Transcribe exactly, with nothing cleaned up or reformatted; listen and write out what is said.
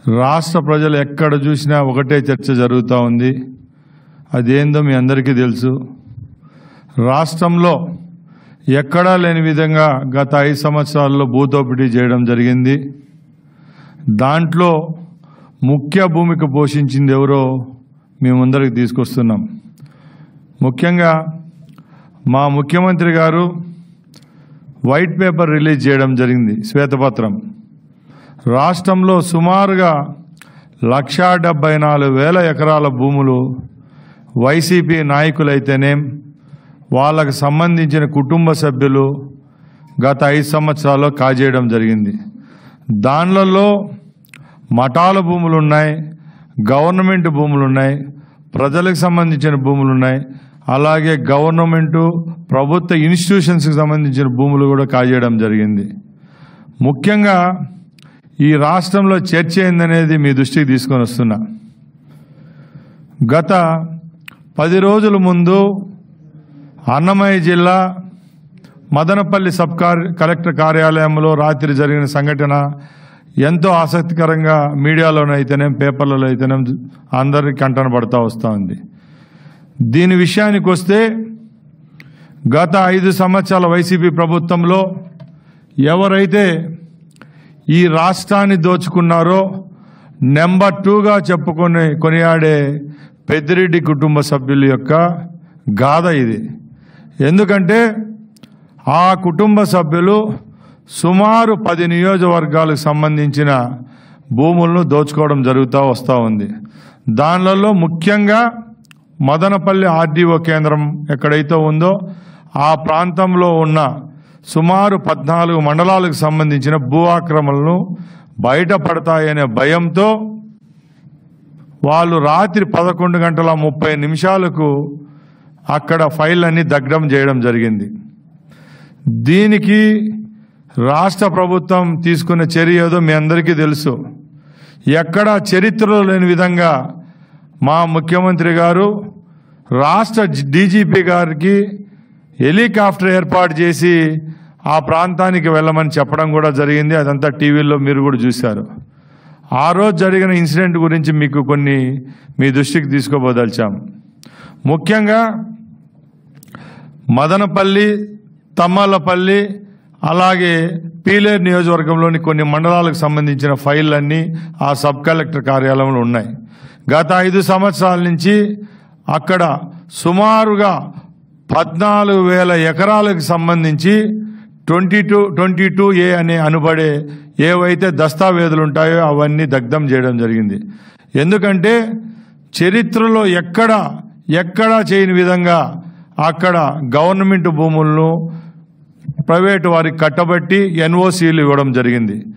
రాష్ట్ర ప్రజలు ఎక్కడ చూసినా ఒకటే చర్చ జరుగుతూ ఉంది. అదేందో మీ అందరికీ తెలుసు. రాష్ట్రంలో ఎక్కడా లేని విధంగా గత ఐదు సంవత్సరాల్లో భూదోపిడీ చేయడం జరిగింది. దాంట్లో ముఖ్య భూమిక పోషించింది ఎవరో మేము ముందరికి తీసుకొస్తున్నాం. ముఖ్యంగా మా ముఖ్యమంత్రి గారు వైట్ పేపర్ రిలీజ్ చేయడం జరిగింది, శ్వేతపత్రం. రాష్ట్రంలో సుమారుగా లక్షా డెబ్బై నాలుగు వేల ఎకరాల భూములు వైసీపీ నాయకులైతేనేం వాళ్ళకు సంబంధించిన కుటుంబ సభ్యులు గత ఐదు సంవత్సరాల్లో కాజేయడం జరిగింది. దానిలలో మఠాల భూములు ఉన్నాయి, గవర్నమెంట్ భూములు ఉన్నాయి, ప్రజలకు సంబంధించిన భూములు ఉన్నాయి, అలాగే గవర్నమెంటు ప్రభుత్వ ఇన్స్టిట్యూషన్స్కి సంబంధించిన భూములు కూడా కాజేయడం జరిగింది. ముఖ్యంగా ఈ రాష్ట్రంలో చర్చ ఏందనేది మీ దృష్టికి తీసుకొని వస్తున్నా. గత పది రోజుల ముందు అన్నమయ్య జిల్లా మదనపల్లి సబ్ కలెక్టర్ కార్యాలయంలో రాత్రి జరిగిన సంఘటన ఎంతో ఆసక్తికరంగా మీడియాలోనైతేనేం పేపర్లలో అయితేనేం అందరికీ కంటనబడతా వస్తూ ఉంది. దీని విషయానికి వస్తే గత ఐదు సంవత్సరాల వైసీపీ ప్రభుత్వంలో ఎవరైతే ఈ రాష్ట్రాన్ని దోచుకున్నారో నెంబర్ టూగా చెప్పుకొని కొనియాడే పెద్దిరెడ్డి కుటుంబ సభ్యుల యొక్క గాథ ఇది. ఎందుకంటే ఆ కుటుంబ సభ్యులు సుమారు పది నియోజకవర్గాలకు సంబంధించిన భూములను దోచుకోవడం జరుగుతూ వస్తూ ఉంది. దానిలలో ముఖ్యంగా మదనపల్లి ఆర్డీఓ కేంద్రం ఎక్కడైతే ఉందో ఆ ప్రాంతంలో ఉన్న సుమారు పద్నాలుగు మండలాలకు సంబంధించిన భూ ఆక్రమణలు బయటపడతాయనే భయంతో వాళ్ళు రాత్రి పదకొండు గంటల ముప్పై నిమిషాలకు అక్కడ ఫైళ్ళన్నీ దగ్ధం చేయడం జరిగింది. దీనికి రాష్ట్ర ప్రభుత్వం తీసుకున్న చర్య ఏదో మీ అందరికీ తెలుసు. ఎక్కడా చరిత్రలో లేని విధంగా మా ముఖ్యమంత్రి గారు రాష్ట్ర డీజీపీ గారికి హెలికాప్టర్ ఏర్పాటు చేసి ఆ ప్రాంతానికి వెళ్ళమని చెప్పడం కూడా జరిగింది. అదంతా టీవీలో మీరు కూడా చూశారు. ఆ రోజు జరిగిన ఇన్సిడెంట్ గురించి మీకు కొన్ని మీ దృష్టికి తీసుకోబోదలిచాం. ముఖ్యంగా మదనపల్లి, తమ్మలపల్లి, అలాగే పీలేరు నియోజకవర్గంలోని కొన్ని మండలాలకు సంబంధించిన ఫైళ్ళన్నీ ఆ సబ్ కలెక్టర్ కార్యాలయంలో ఉన్నాయి. గత ఐదు సంవత్సరాల నుంచి అక్కడ సుమారుగా పద్నాలుగు వేల ఎకరాలకు సంబంధించి twenty two twenty two A అనే అనుబడే ఏవైతే దస్తావేజులు ఉంటాయో అవన్నీ దగ్ధం చేయడం జరిగింది. ఎందుకంటే చరిత్రలో ఎక్కడ ఎక్కడా చేయని విధంగా అక్కడ గవర్నమెంట్ భూములను ప్రైవేటు వారికి కట్టబెట్టి ఎన్ఓసీలు ఇవ్వడం జరిగింది.